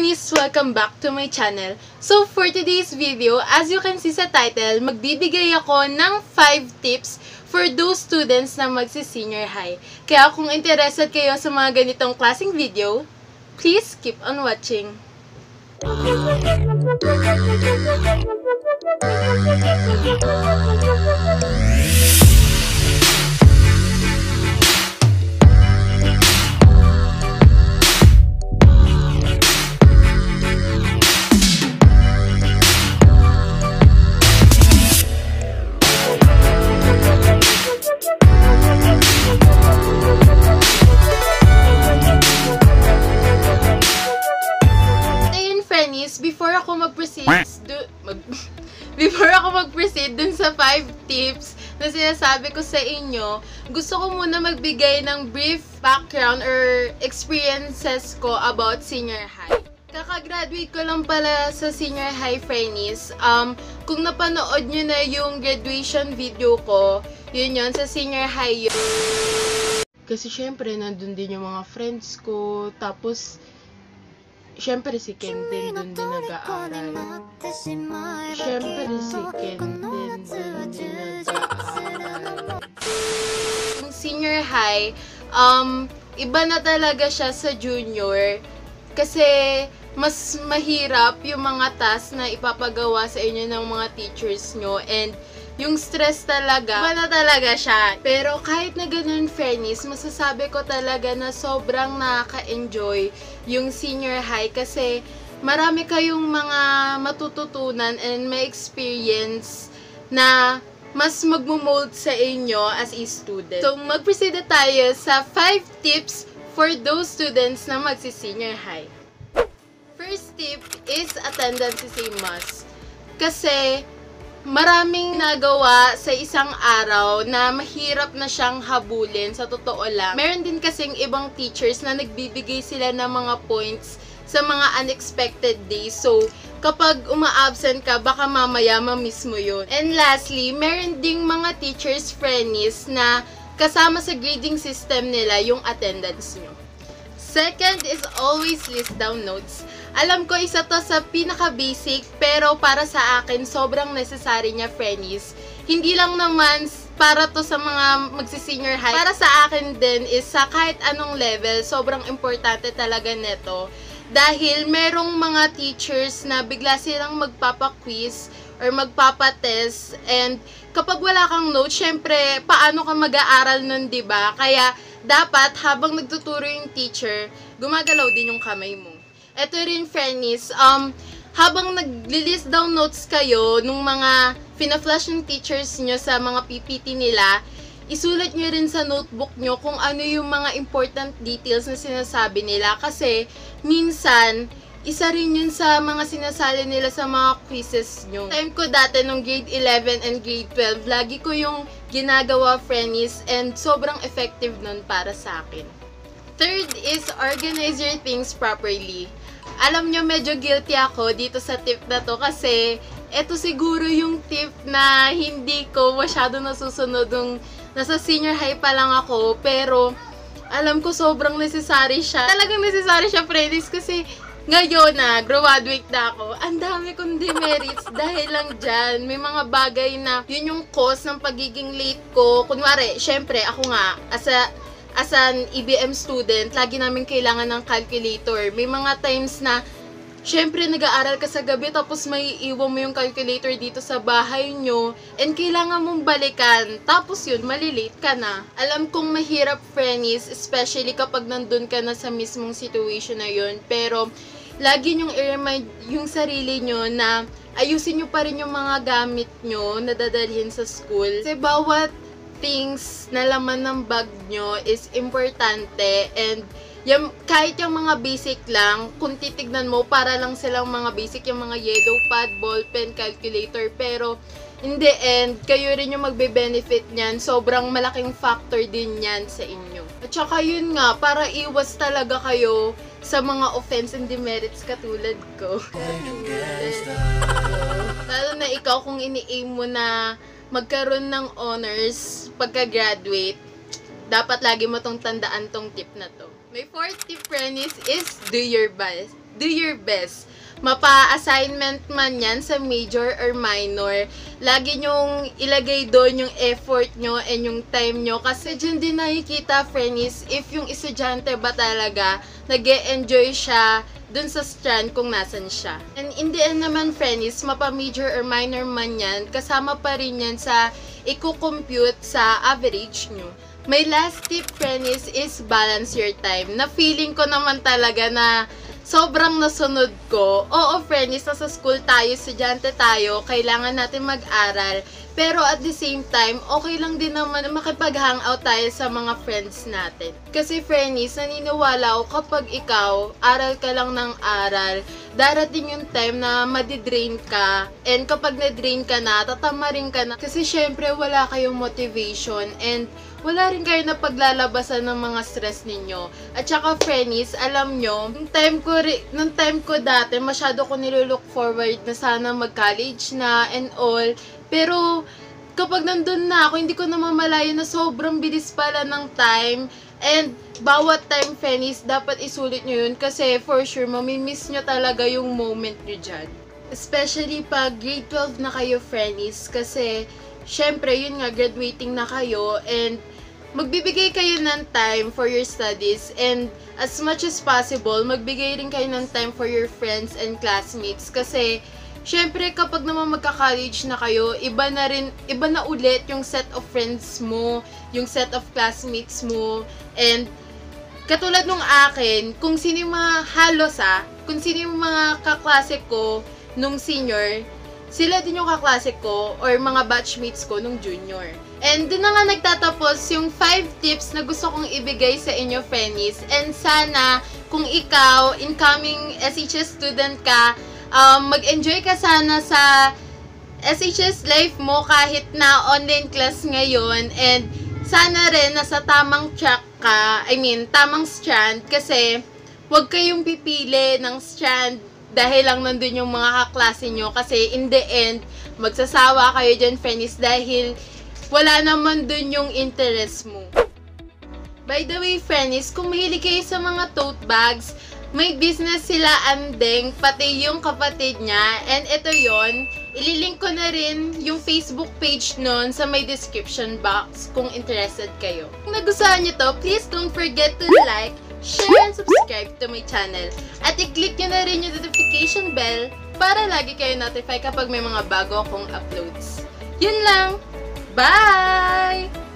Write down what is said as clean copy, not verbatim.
Friendies! Welcome back to my channel. So for today's video, as you can see sa title, magbibigay ako ng 5 tips for those students na magsi-senior high. Kaya kung interested kayo sa mga ganitong klaseng video, please keep on watching. Before ako mag-proceed dun sa 5 tips na sinasabi ko sa inyo, gusto ko muna magbigay ng brief background or experiences ko about senior high. Kaka-graduate ko lang pala sa senior high, Friendies. Kung napanood nyo na yung graduation video ko, yun sa senior high yun. Kasi syempre, nandun din yung mga friends ko, tapos syempre si Ken din dun din nag-aaral. Syempre si Ken din dun nag-aaral. Yung senior high, iba na talaga siya sa junior. Kasi mas mahirap yung mga task na ipapagawa sa inyo ng mga teachers nyo. And yung stress talaga, iba na talaga siya. Pero kahit na ganun, Friendies, masasabi ko talaga na sobrang nakaka-enjoy yung senior high kasi marami kayong mga matututunan and may experience na mas magmumold sa inyo as a student. So, mag-proceed tayo sa 5 tips for those students na magsi-senior high. First tip is attendance is a must. Kasi maraming nagawa sa isang araw na mahirap na siyang habulin, sa totoo lang. Meron din kasing ibang teachers na nagbibigay sila ng mga points sa mga unexpected days. So, kapag uma-absent ka, baka mamaya ma-miss mo yun. And lastly, meron ding mga teachers, Friendies, na kasama sa grading system nila yung attendance nyo. Second is always list down notes. Alam ko isa to sa pinaka-basic, pero para sa akin, sobrang necessary niya, Friendies. Hindi lang naman para to sa mga magsi-senior high. Para sa akin din is sa kahit anong level, sobrang importante talaga neto. Dahil merong mga teachers na bigla silang magpapa-quiz or magpapa-test. And kapag wala kang notes, syempre, paano ka mag-aaral nun, diba? Kaya dapat habang nagtuturo yung teacher, gumagalaw din yung kamay mo. Ito rin, Friendies, habang nag-list down notes kayo nung mga fina-flash ng teachers nyo sa mga PPT nila, isulat nyo rin sa notebook nyo kung ano yung mga important details na sinasabi nila. Kasi, minsan, isa rin yun sa mga sinasali nila sa mga quizzes nyo. Time ko dati nung grade 11 and grade 12, lagi ko yung ginagawa, Friendies, and sobrang effective nun para sa akin. Third is organize your things properly. Alam nyo, medyo guilty ako dito sa tip na to kasi eto siguro yung tip na hindi ko masyado nasusunod nung nasa senior high pa lang ako, pero alam ko sobrang necessary siya. Talagang necessary siya, Friendies, kasi ngayon na, graduate na ako, ang dami kong demerits dahil lang dyan. May mga bagay na yun yung cause ng pagiging late ko. Kunwari, syempre, ako nga, as an EBM student, lagi namin kailangan ng calculator. May mga times na, syempre, nag-aaral ka sa gabi, tapos may iwan mo yung calculator dito sa bahay nyo, and kailangan mong balikan. Tapos yun, malilate ka na. Alam kong mahirap, Friendies, especially kapag nandun ka na sa mismong situation na yun. Pero, lagi nyong i-remind yung sarili nyo na ayusin nyo pa rin yung mga gamit nyo na dadalhin sa school. Kasi bawat things na laman ng bag nyo is importante, and kahit yung mga basic lang, kung titignan mo, para lang silang mga basic, yung mga yellow pad, ball pen, calculator, pero in the end, kayo rin yung magbe-benefit niyan. Sobrang malaking factor din yan sa inyo. At saka yun nga, para iwas talaga kayo sa mga offense and demerits katulad ko. Lalo na ikaw, kung ini-aim mo na magkaroon ng honors pagka-graduate, dapat lagi mo tong tandaan tong tip na to. My fourth tip, Friendies, is do your do your best. Mapa-assignment man yan sa major or minor, lagi nyong ilagay doon yung effort nyo and yung time nyo. Kasi dyan din nakikita, friends, if yung estudyante ba talaga nag-e-enjoy siya dun sa strand kung nasan siya. And in the end naman, friends, mapa-major or minor man yan, kasama pa rin yan sa i-compute sa average nyo. My last tip, friends, is balance your time. Na feeling ko naman talaga na sobrang nasunod ko. Oo, friends, nasa school tayo, estudyante tayo, kailangan natin mag-aral. Pero at the same time, okay lang din naman na makipag-hangout tayo sa mga friends natin. Kasi, friends, naniniwala ako kapag ikaw, aral ka lang ng aral, darating yung time na madidrain ka. And kapag na-drain ka na, tatamarin ka na. Kasi syempre, wala kayong motivation and wala rin kayo na paglalabasan ng mga stress ninyo. At saka, friends, alam nyo, nung time ko dati, masyado ko nilook forward na sana mag-college na and all. Pero, kapag nandun na ako, hindi ko namamalayan na sobrang bilis pala ng time. And, bawat time, friends, dapat isulit nyo yun. Kasi, for sure, mamimiss nyo talaga yung moment nyo dyan. Especially pag grade 12 na kayo, friends. Kasi, syempre, yun nga, graduating na kayo. And, magbibigay kayo ng time for your studies. And, as much as possible, magbigay rin kayo ng time for your friends and classmates. Kasi, syempre, kapag naman magka-college na kayo, iba na ulit yung set of friends mo, yung set of classmates mo. And, katulad nung akin, kung sino yung mga kung sino yung mga kaklase ko nung senior, sila din yung kaklase ko or mga batchmates ko nung junior. And dun na nga nagtatapos yung 5 tips na gusto kong ibigay sa inyo, friends. And sana, kung ikaw, incoming SHS student ka, mag-enjoy ka sana sa SHS life mo kahit na online class ngayon. And sana rin nasa tamang track ka, tamang strand. Kasi, huwag kayong pipili ng strand dahil lang nandun yung mga kaklase nyo. Kasi in the end, magsasawa kayo dyan, friends, dahil wala naman dun yung interest mo. By the way, friends, kung mahilig kayo sa mga tote bags, may business sila Andeng, pati yung kapatid niya. And ito yon, ililink ko na rin yung Facebook page nun sa may description box kung interested kayo. Kung nagustuhan nyo to, please don't forget to like, share, and subscribe to my channel. At i-click nyo na rin yung notification bell para lagi kayo notify kapag may mga bago akong uploads. Yun lang! Bye!